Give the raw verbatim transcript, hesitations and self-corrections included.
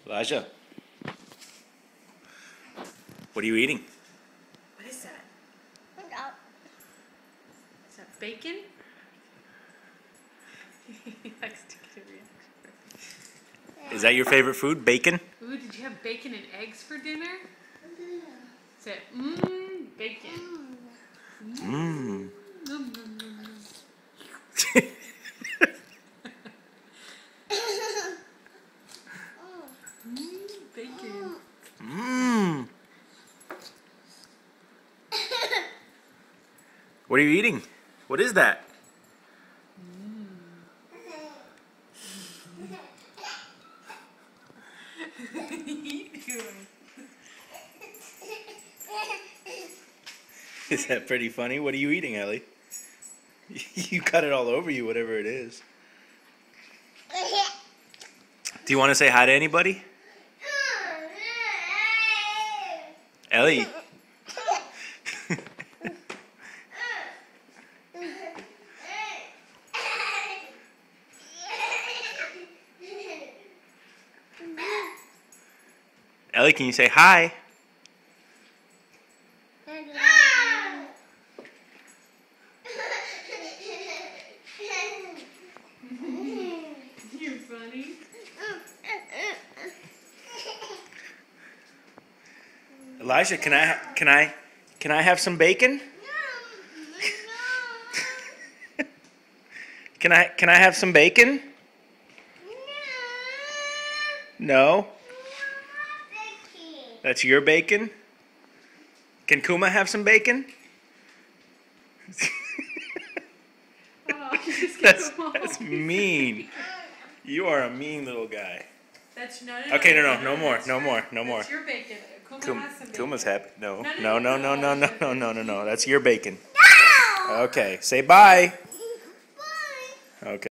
Elijah, what are you eating? What is that? Is that bacon? He likes to get a reaction. Is that your favorite food, bacon? Ooh, did you have bacon and eggs for dinner? Is it mmm, bacon? Mmm. Mmm. Bacon. Mmm. What are you eating? What is that? Is that pretty funny? What are you eating, Ellie? You got it all over you, whatever it is. Do you want to say hi to anybody? Ellie. Ellie, can you say hi? You're funny. Elijah, can I can I can I have some bacon? Can I can I have some bacon? No. That's your bacon? Can Kuma have some bacon? Oh, just That's that's mean. You are a mean little guy. That's no, no, Okay, no, no, no, no more, no more, no more. That's your bacon. Kuma Kum, has some bacon. Kuma's happy. No, No, no, no, no, no, no, no, no. no, no, no, no, no. That's your bacon. Okay, say bye. Bye. Okay.